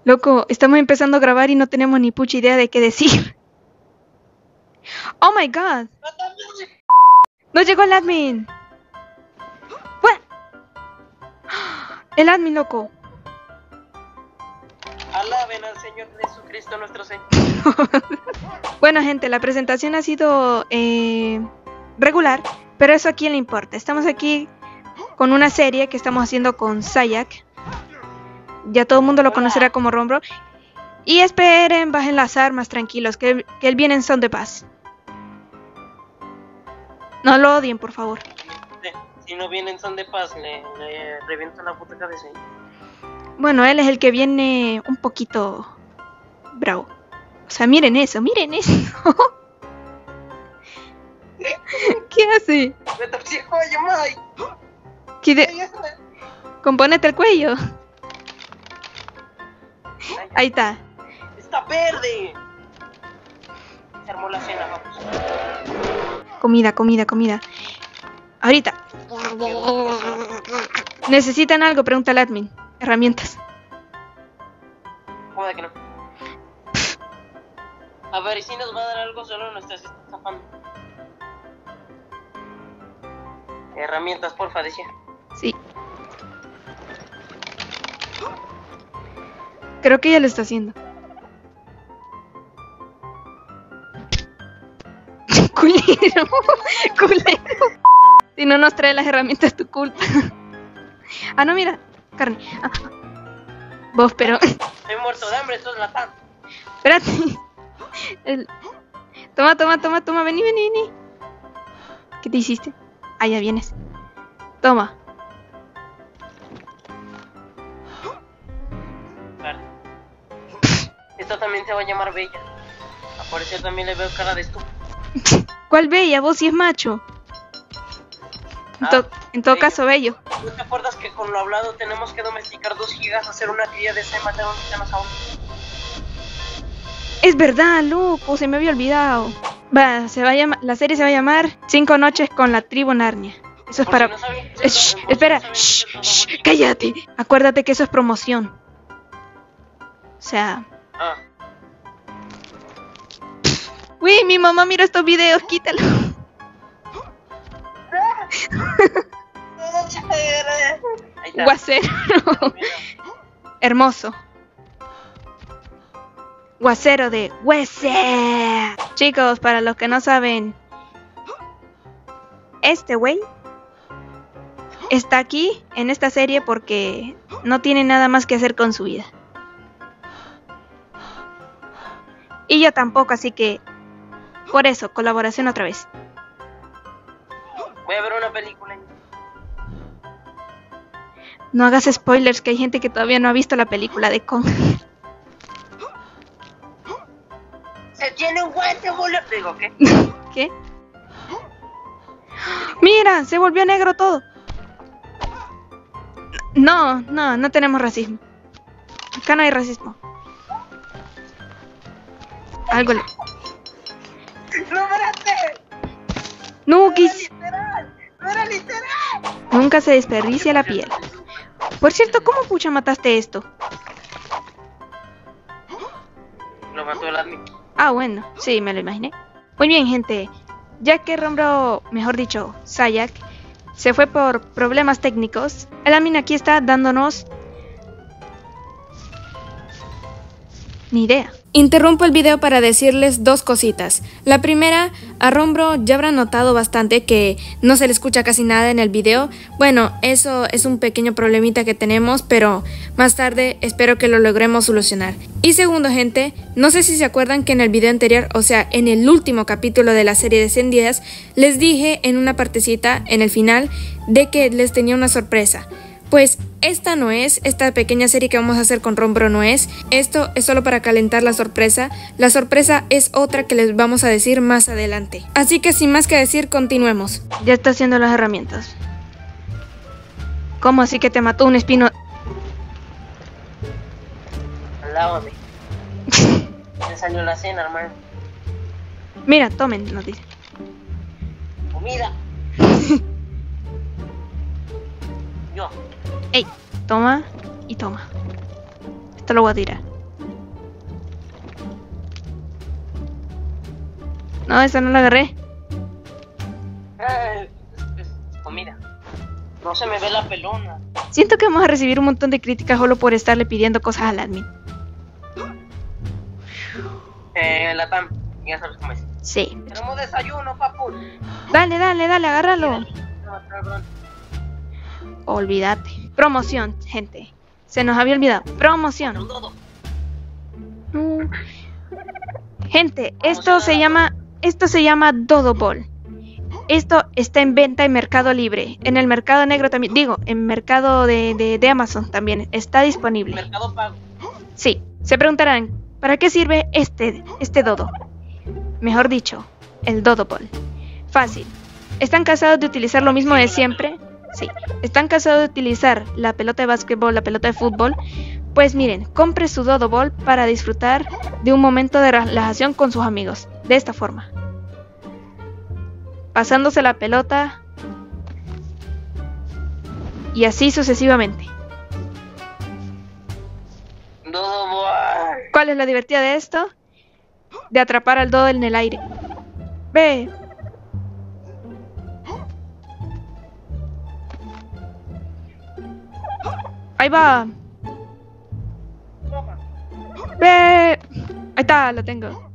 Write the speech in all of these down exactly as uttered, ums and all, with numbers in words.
Loco, estamos empezando a grabar y no tenemos ni pucha idea de qué decir. Oh my god. No llegó el admin. ¿What? El admin, loco. Alaben al Señor Jesucristo nuestro Señor. Bueno, gente, la presentación ha sido eh, regular, pero eso a quién le importa. Estamos aquí con una serie que estamos haciendo con Sayak. Ya todo el mundo lo conocerá como Rombro. Y esperen, bajen las armas, tranquilos, que, que él viene en son de paz. No lo odien, por favor. Sí, si no viene en son de paz, le, le reviento la puta cabeza. Bueno, él es el que viene un poquito bravo. O sea, miren eso, miren eso. ¿Qué hace? Me torcí el cuello, Mike. ¿Qué de... Compónete el cuello. Ahí está. Está verde. Se armó la cena, vamos. Comida, comida, comida. Ahorita. ¿Necesitan algo? Pregunta al admin. Herramientas. ¿Cómo de que no? A ver, ¿y si nos va a dar algo? Solo nos estás zafando. Herramientas, porfa, decía. Sí. Creo que ya lo está haciendo. Culero. Culero. Si no nos trae las herramientas, tu culpa. Ah, no, mira. Carne. Ah. Vos, pero... Estoy muerto de hambre, esto es latán. Espérate. El... Toma, toma, toma, toma. Vení, vení, vení. ¿Qué te hiciste? Ah, ya vienes. Toma. Vale. Esta también se va a llamar Bella. A parecer también le veo cara de estúpido. ¿Cuál Bella? Vos sí es macho. En, to Ah, en todo bello. caso, bello. ¿No te acuerdas que con lo hablado tenemos que domesticar dos gigas, hacer una cría de ese y matar a un dinosaurio? Es verdad, loco, se me había olvidado. Va, se va a llamar, la serie se va a llamar Cinco noches con la tribu Narnia. Eso es Por para... si no sabías, Eh, por shh, si no espera, sabías, shh, eso no shh, voy. cállate. Acuérdate que eso es promoción. O sea... Ah, Uy, mi mamá mira estos videos, quítalo. ahí está. Guacero. Hermoso. Guacero de Huese. Chicos, para los que no saben, este güey está aquí en esta serie porque no tiene nada más que hacer con su vida. Y yo tampoco, así que por eso, colaboración otra vez. Voy a ver una película. No hagas spoilers, que hay gente que todavía no ha visto la película de Kong. Se tiene un guante, boludo. Digo, ¿qué? ¿Qué? Mira, se volvió negro todo. No, no, no tenemos racismo. Acá no hay racismo. Algo le... ¡No, espérate! No, ¡No era quis... literal! ¡No era literal! Nunca se desperdicia la piel. Por cierto, ¿cómo pucha mataste esto? Lo mató el admin. Ah, bueno, sí, me lo imaginé. Muy bien, gente. Ya que Rombro, mejor dicho, Sayak, se fue por problemas técnicos, el admin aquí está dándonos... Ni idea. Interrumpo el video para decirles dos cositas. La primera, a Rombro ya habrán notado bastante que no se le escucha casi nada en el video. Bueno, eso es un pequeño problemita que tenemos, pero más tarde espero que lo logremos solucionar. Y segundo, gente, no sé si se acuerdan que en el video anterior, o sea, en el último capítulo de la serie de cien días, les dije en una partecita, en el final, de que les tenía una sorpresa. Pues esta no es, esta pequeña serie que vamos a hacer con Rombro no es. Esto es solo para calentar la sorpresa. La sorpresa es otra que les vamos a decir más adelante. Así que sin más que decir, continuemos. Ya está haciendo las herramientas. ¿Cómo así que te mató un espino? Alábame. Me salió la cena, hermano. Mira, tomen, nos dice. Comida. Yo. Ey, toma y toma. Esto lo voy a tirar. No, esa no la agarré. Eh, es, es comida. No se me ve la pelona. Siento que vamos a recibir un montón de críticas solo por estarle pidiendo cosas al admin. Eh, la Tam, ya sabes cómo es. Sí. Tenemos desayuno, papu. Dale, dale, dale, agárralo. Olvídate. Promoción, gente. Se nos había olvidado. Promoción. No. Gente, esto se llama, esto se llama Dodo Ball. Esto está en venta en Mercado Libre. En el Mercado Negro también. Digo, en Mercado de, de, de Amazon también. Está disponible. Mercado Pago. Sí. Se preguntarán, ¿para qué sirve este, este dodo? Mejor dicho, el Dodo Ball. Fácil. ¿Están cansados de utilizar lo mismo de siempre? Sí. ¿Están cansados de utilizar la pelota de básquetbol, la pelota de fútbol? Pues miren, compre su Dodo Ball para disfrutar de un momento de relajación con sus amigos. De esta forma. Pasándose la pelota. Y así sucesivamente. Dodo Ball. ¿Cuál es la divertida de esto? De atrapar al dodo en el aire. Ve. Ahí va. Ve. Ahí está, lo tengo.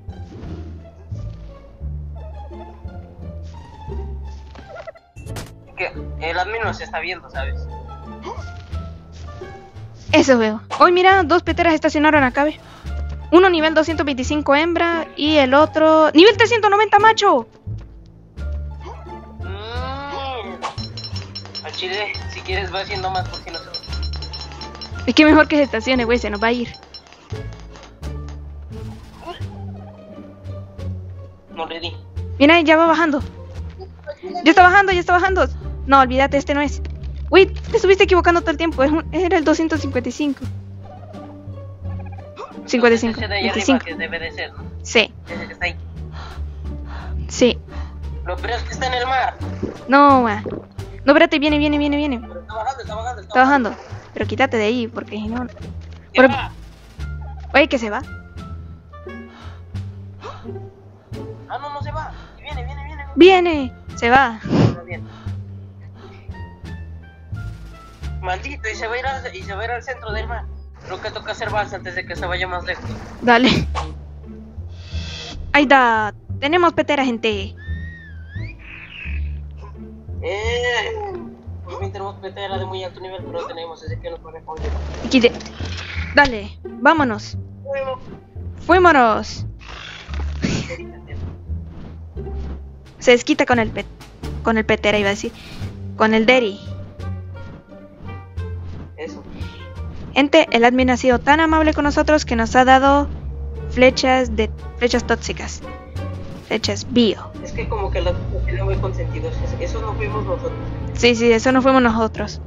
Que el admin nos está viendo, ¿sabes? Eso veo. Hoy mira, dos peteras estacionaron acá, ve. Uno nivel doscientos veinticinco hembra y el otro nivel trescientos noventa macho. Mm. Al chile, si quieres va haciendo más por si no se... Es que mejor que se estacione, güey, se nos va a ir. No le di. Mira, ya va bajando. Ya está bajando, ya está bajando. No, olvídate, este no es. Uy, te estuviste equivocando todo el tiempo. Es un, era el doscientos cincuenta y cinco. cincuenta y cinco. Ese de ahí arriba que debe de ser, ¿no? Sí. Ese que está ahí. Sí. Lo peor es que está en el mar. No, ma. No, espérate, viene, viene, viene, viene. Pero está bajando, está bajando. Está, Está bajando. Pero quítate de ahí, porque si no... ¿Qué Pero- va? Oye, que se va. Ah, no, no se va. Viene, viene, viene. Viene. Se va. No, bien. Maldito, y se va a ir al, y se va a ir al centro del mar. Creo que toca hacer balsa antes de que se vaya más lejos. Dale. Ahí está. Tenemos petera, gente. Eh, por fin tenemos petera de muy alto nivel, pero no tenemos, así que no corresponde. Aquí de... Dale. Vámonos. Fuímonos. Se desquita con el pet... Con el petera, iba a decir. Con el Derry. Eso. Gente, el admin ha sido tan amable con nosotros que nos ha dado flechas de flechas tóxicas. Flechas bio. Es que como que la tiene muy consentidos. Eso no fuimos nosotros. Sí, sí, eso no fuimos nosotros.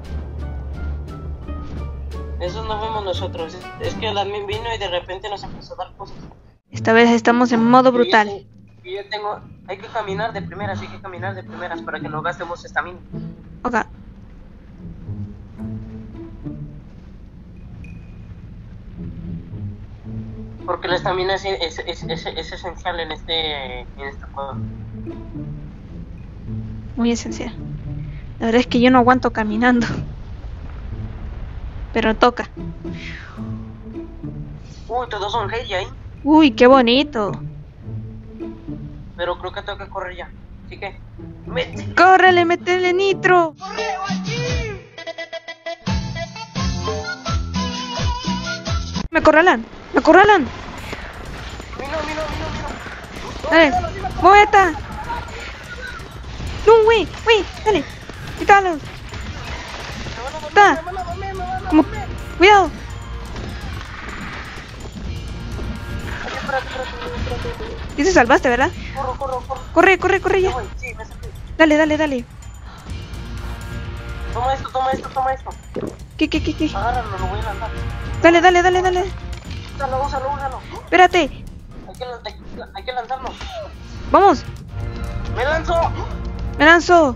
Eso no fuimos nosotros. Es, es que el admin vino y de repente nos empezó a dar cosas. Esta vez estamos en modo brutal. Y yo, y yo tengo... Hay que caminar de primeras, hay que caminar de primeras para que no gastemos estamina. Ok. Porque la estamina es, es, es, es, es esencial en este, en este juego. Muy esencial. La verdad es que yo no aguanto caminando. Pero toca. Uy, todos son Heidi ahí. Uy, qué bonito. Pero creo que tengo que correr ya. Así que... ¡Mete! ¡Córrele, métele nitro! Me acorralan, me acorralan. ¡Mino, mino, mino, mino! Dale, mueta. No, güey, güey, dale. Quítalo. Está. Como... Cuidado. Y te salvaste, ¿verdad? Corro, corro, corro. Corre, corre, corre ya. Sí, me saqué. Dale, dale, dale. Toma esto, toma esto, toma esto. ¿Qué, qué, qué, qué? Agárralo, lo voy a lanzar. Dale, dale, dale, dale. Úsalo, úsalo, úsalo. Espérate. Hay que, hay, hay que lanzarlo. Vamos. ¡Me lanzo! Me lanzo.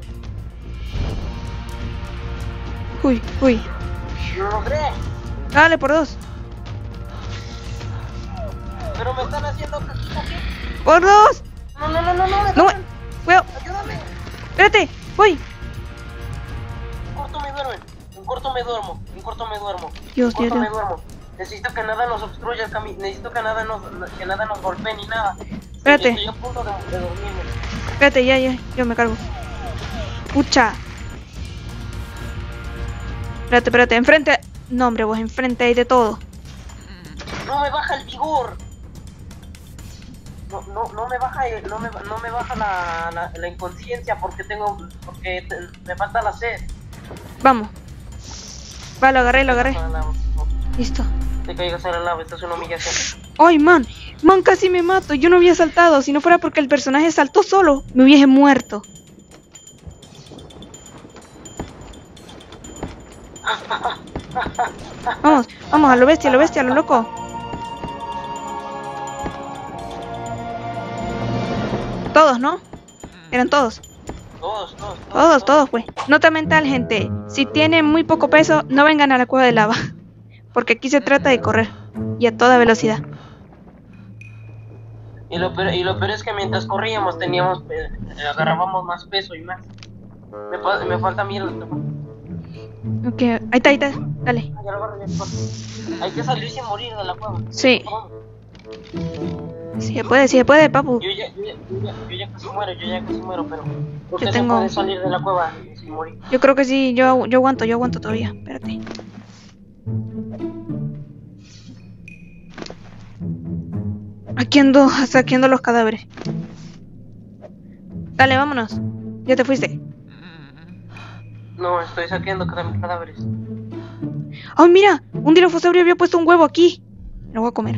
Uy, uy. ¡Lo logré! Dale, por dos. Pero me están haciendo caquita aquí. ¡Por dos! No, no, no, no, no. No, cuidado. Ayúdame. Espérate, voy. En corto me duermen. En corto me duermo. En corto me duermo. Dios, en corto Dios, me Dios. duermo. Necesito que nada nos obstruya el camino. Necesito que nada nos, que nada nos golpee ni nada. Espérate. Estoy a punto de, de dormirme. Espérate, ya, ya, yo me cargo. Pucha. Espérate, espérate, enfrente. No, hombre, vos enfrente hay de todo. No me baja el vigor. No, no, no me baja, el- no me, no me baja la, la, la inconsciencia porque tengo, porque te- me falta la sed. Vamos. Va, lo agarré, lo agarré. No, no, Listo. te caigas a la lava, esto es una humillación. Ay, man. Man, casi me mato. Yo no había saltado. Si no fuera porque el personaje saltó solo, me hubiese muerto. Vamos, vamos, a lo bestia, a lo bestia, a lo loco. Todos, ¿no? Eran todos. Todos, todos, Todos, todos, pues. Nota mental, gente. Si tienen muy poco peso, no vengan a la cueva de lava. Porque aquí se trata de correr. Y a toda velocidad. Y lo peor, y lo peor es que mientras corríamos teníamos, eh, agarrábamos más peso y más. Me, fa- me falta mierda. Ok, ahí está, ahí está. Dale. Ya lo agarro, ya lo agarro. Hay que salir sin morir de la cueva. Sí. Sí se puede, sí se puede, papu. Yo ya, yo, ya, yo, ya, yo ya casi muero, yo ya casi muero, pero ¿por Yo qué tengo- se puede salir de la cueva sin morir? Yo creo que sí, yo, agu- yo aguanto, yo aguanto todavía. Espérate. Aquí ando saqueando los cadáveres. Dale, vámonos. Ya te fuiste. No, estoy saqueando cada mis cadáveres. ¡Ay, mira! Un dinosaurio había puesto un huevo aquí. Lo voy a comer.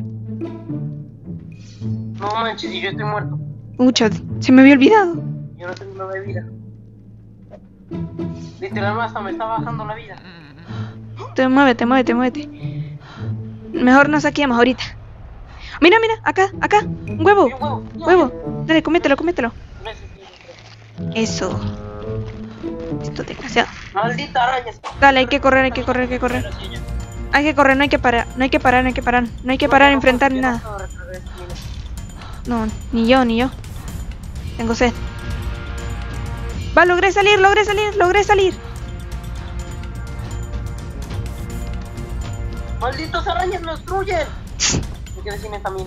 No manches, y yo estoy muerto. Mucha, se me había olvidado. Yo no tengo nada de vida. Literalmente hasta me está bajando la vida. Te muévete, muévete, muévete. Mejor no saqueamos ahorita. Mira, mira, acá, acá. Un huevo. Y un huevo. ya, Huevo. Dale, comételo, comételo. ya. No es así. Eso. Esto desgraciado. Maldita araña. Dale, hay que correr, hay que correr, hay que correr. Así ya. Hay que correr, no hay que parar, no hay que parar, no hay que parar. No hay que parar a enfrentar ni nada. No, ni yo, ni yo. Tengo sed. Va, logré salir, logré salir, logré salir. Malditos arañas me obstruyen. Me quedé sin estamina.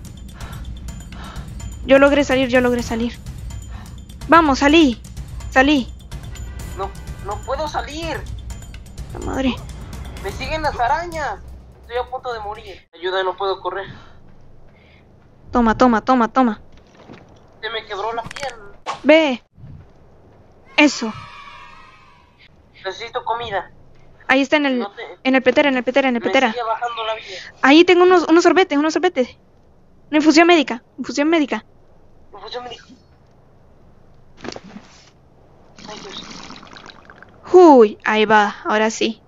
Yo logré salir, yo logré salir. Vamos, salí. Salí. No, no puedo salir. La madre. Me siguen las arañas. Estoy a punto de morir. Ayuda, no puedo correr. Toma, toma, toma, toma. Se me quebró la pierna. Ve. Eso. Necesito comida. Ahí está en el, No te- en el petera, en el petera, en el Me petera. sigue bajando la vida. Ahí tengo unos, unos sorbetes, unos sorbetes. Una infusión médica, infusión médica. Infusión me dijo. Ay, Dios. Uy, ahí va, ahora sí.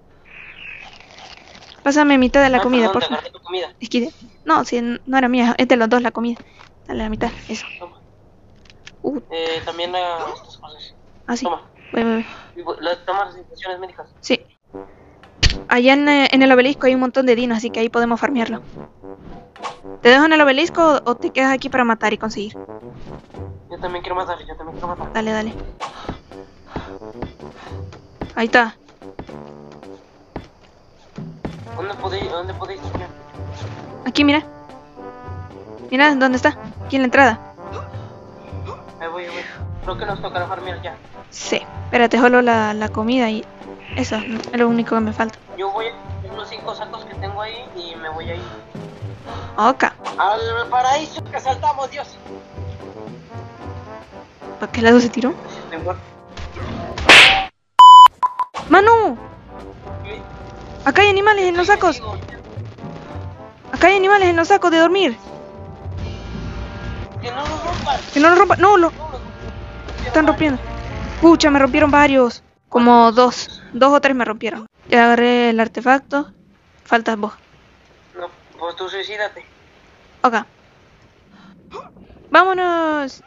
Pásame mitad de la Ah, comida, perdón, por te favor. agarré tu comida. Es que no, si no era mía, es de los dos la comida. Dale la mitad, eso. Toma. Uh, Eh, también la... estas cosas. así. Toma. Voy, voy, voy. Y vo- la- Toma las infusiones médicas. Sí. Allá en, eh, en el obelisco hay un montón de dinos, así que ahí podemos farmearlo. ¿Te dejo en el obelisco o te quedas aquí para matar y conseguir? Yo también quiero matar, yo también quiero matar. Dale, dale. Ahí está. ¿Dónde podéis, dónde podéis ir? Aquí, mira. Mira, ¿dónde está? Aquí en la entrada. Ahí voy, ahí voy. Creo que nos tocará farmear ya. Sí. Espérate, solo la, la comida y... Eso, es lo único que me falta. Yo voy a los cinco sacos que tengo ahí y me voy a ir. Ok. Al paraíso que saltamos, Dios. ¿Para qué lado se tiró? Estoy muerto. ¡Manu! ¿Qué? Acá hay animales en los sacos. Digo, Acá hay animales en los sacos de dormir. que no nos rompan. Que no los rompan. No, lo No nos están rompiendo. Pucha, me rompieron varios. Como dos. Dos o tres me rompieron. Ya agarré el artefacto. Faltas vos. No, pues tú suicídate. Ok. ¡Vámonos!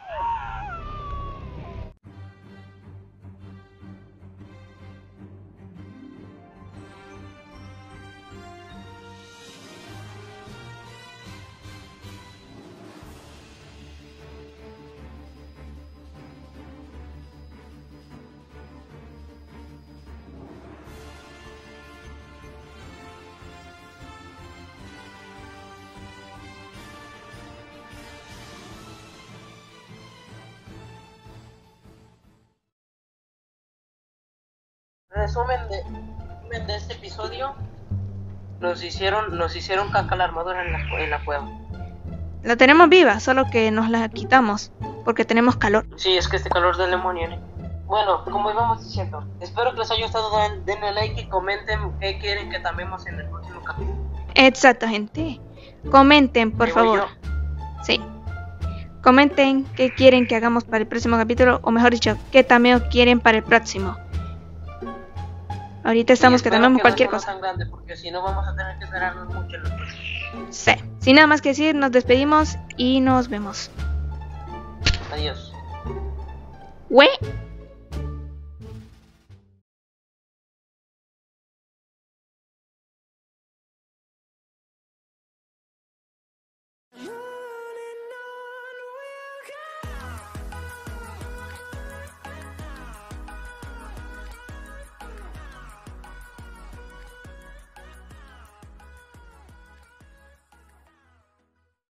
resumen de, resumen de este episodio, nos hicieron, nos hicieron caca la armadura en la, en la cueva. La tenemos viva, solo que nos la quitamos porque tenemos calor. Sí, es que este calor del demonio, ¿eh? Bueno, como íbamos diciendo, espero que les haya gustado, denle like y comenten qué quieren que también en el próximo capítulo. Exacto, gente. Comenten, por ¿Me voy favor. yo? Sí. Comenten qué quieren que hagamos para el próximo capítulo, o mejor dicho, qué tameo quieren para el próximo. Ahorita estamos Sí, que espero tamemos que cualquier no sea cosa. tan grande, porque si no vamos a tener que esperarnos mucho en los próximos. Sí. Sin nada más que decir, nos despedimos y nos vemos. Adiós. ¡Hue!